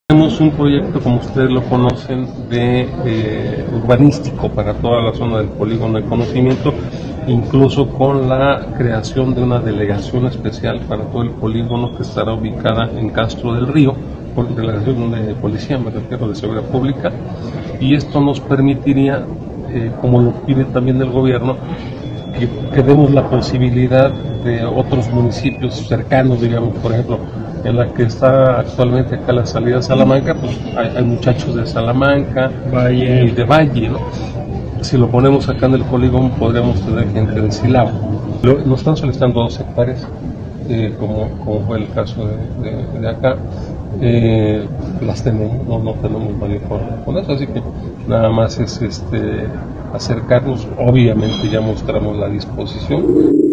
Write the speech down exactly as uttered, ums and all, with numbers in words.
Tenemos un proyecto, como ustedes lo conocen, de eh, urbanístico para toda la zona del polígono de conocimiento, incluso con la creación de una delegación especial para todo el polígono que estará ubicada en Castro del Río, por delegación de policía, me refiero, de seguridad pública, y esto nos permitiría, eh, como lo pide también el gobierno, que, que demos la posibilidad de otros municipios cercanos, digamos, por ejemplo, en la que está actualmente acá la salida de Salamanca, pues hay, hay muchachos de Salamanca Valle. y de Valle, ¿no? Si lo ponemos acá en el polígono, podríamos tener gente de Silao. Nos están solicitando dos hectáreas, eh, como, como fue el caso de, de, de acá. Eh, las tenemos, no, no tenemos mayor problema con eso, así que nada más es este acercarnos. Obviamente ya mostramos la disposición.